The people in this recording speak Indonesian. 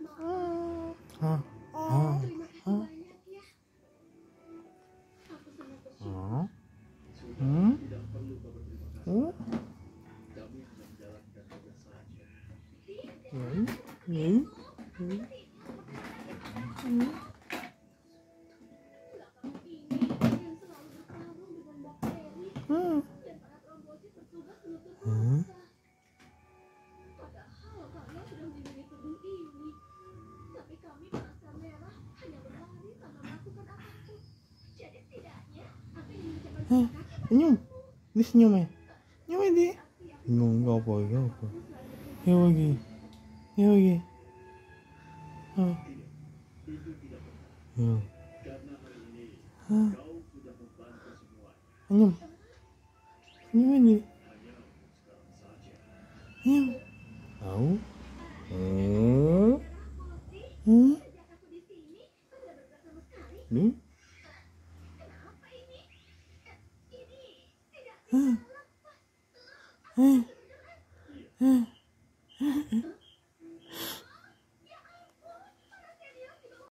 Hah? Hah? Hah? Hah? Hmm? Hmm? Hmm? Hmm? Hmm? Hmm? Hmm? Hah? Senyum? Ini senyum ya? Senyum ini? Bingung gak apa? Ya lagi. Ya lagi. Hah? Ya. Hah? Senyum? Senyum ini? Senyum? Tahu? Hmm? Hmm? Hmm? Hah? Hah? Hah?